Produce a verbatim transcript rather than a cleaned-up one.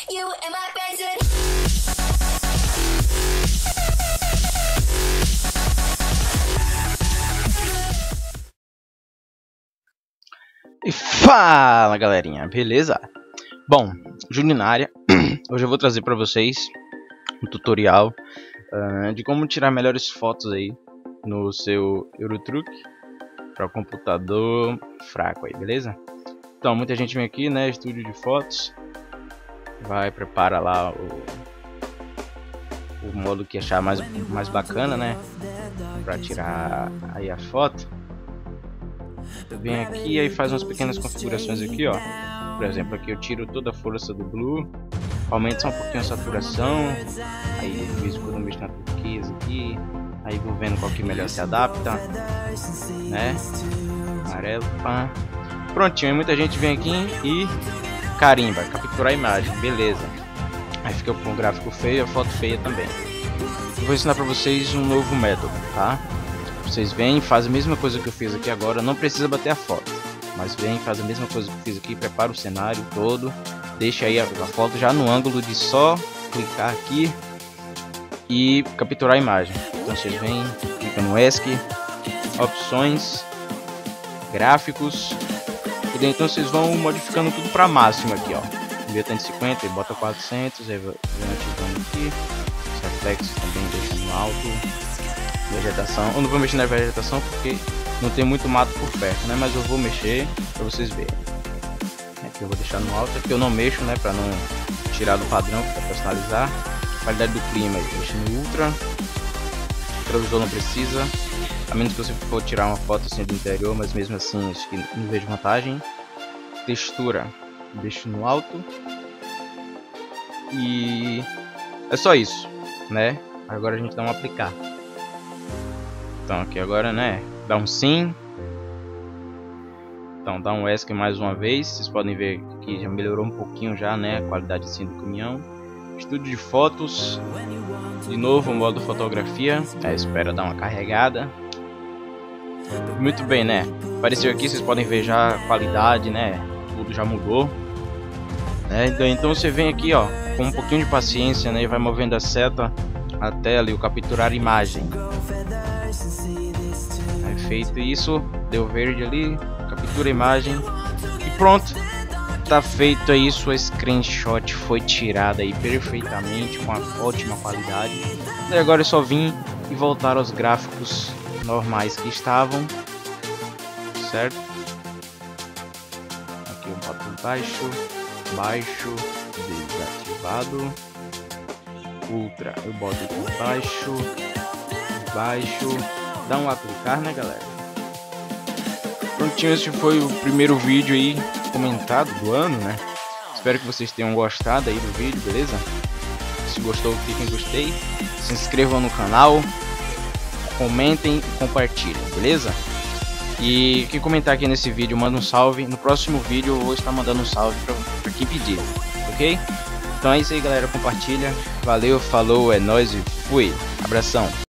You and my president. E fala galerinha, beleza? Bom, Júnior na área. Hoje eu vou trazer para vocês um tutorial uh, de como tirar melhores fotos aí no seu Eurotruck para o computador fraco aí, beleza? Então, muita gente vem aqui, né, estúdio de fotos, vai, prepara lá o, o modo que achar mais, mais bacana, né, para tirar aí a foto. Vem aqui e faz umas pequenas configurações aqui, ó. Por exemplo, aqui eu tiro toda a força do blue, aumento só um pouquinho a saturação, aí de vez em quando eu mexo na turquesa aqui, aí vou vendo qual que melhor se adapta, né? Amarelo, pá. Prontinho, aí muita gente vem aqui e carimba, capturar a imagem, beleza. Aí fica com um gráfico feio, a foto feia também. Eu vou ensinar pra vocês um novo método, tá? Vocês vêm e fazem a mesma coisa que eu fiz aqui agora, não precisa bater a foto, mas vem e faz a mesma coisa que eu fiz aqui, prepara o cenário todo, deixa aí a, a foto já no ângulo de só clicar aqui e capturar a imagem. Então vocês vêm, clica no ESC, opções, gráficos, e daí então vocês vão modificando tudo para máximo aqui, ó. Em vez de cinquenta, bota quatrocentos, aí vai ativando aqui, os reflexos também deixa no alto. Vegetação, eu não vou mexer na vegetação porque não tem muito mato por perto, né? Mas eu vou mexer para vocês verem. Aqui eu vou deixar no alto, aqui eu não mexo, né? Para não tirar do padrão, para personalizar. Qualidade do clima, eu deixo no ultra. O retrovisor não precisa, a menos que você for tirar uma foto assim do interior, mas mesmo assim acho que não vejo vantagem. Textura, deixo no alto. E é só isso, né? Agora a gente dá um aplicar. Então aqui agora, né, dá um sim. Então dá um ESC mais uma vez. Vocês podem ver que já melhorou um pouquinho já, né, a qualidade assim do caminhão. Estúdio de fotos. De novo modo fotografia. É, espera dar uma carregada. Muito bem, né, apareceu aqui, vocês podem ver já a qualidade, né, tudo já mudou, né? Então, então você vem aqui, ó, com um pouquinho de paciência, né, e vai movendo a seta até ali o capturar imagem. Feito isso, deu verde ali, captura a imagem e pronto, tá feito aí, sua screenshot foi tirada aí perfeitamente com a ótima qualidade. E agora é só vir e voltar aos gráficos normais que estavam, certo? Aqui eu boto baixo, baixo, desativado, ultra eu boto por baixo, baixo. Dá um aplicar, né, galera? Prontinho, esse foi o primeiro vídeo aí comentado do ano, né? Espero que vocês tenham gostado aí do vídeo, beleza? Se gostou, cliquem em gostei, se inscrevam no canal, comentem e compartilhem, beleza? E quem comentar aqui nesse vídeo, manda um salve. No próximo vídeo eu vou estar mandando um salve pra, pra quem pedir, ok? Então é isso aí, galera, compartilha. Valeu, falou, é nóis e fui. Abração.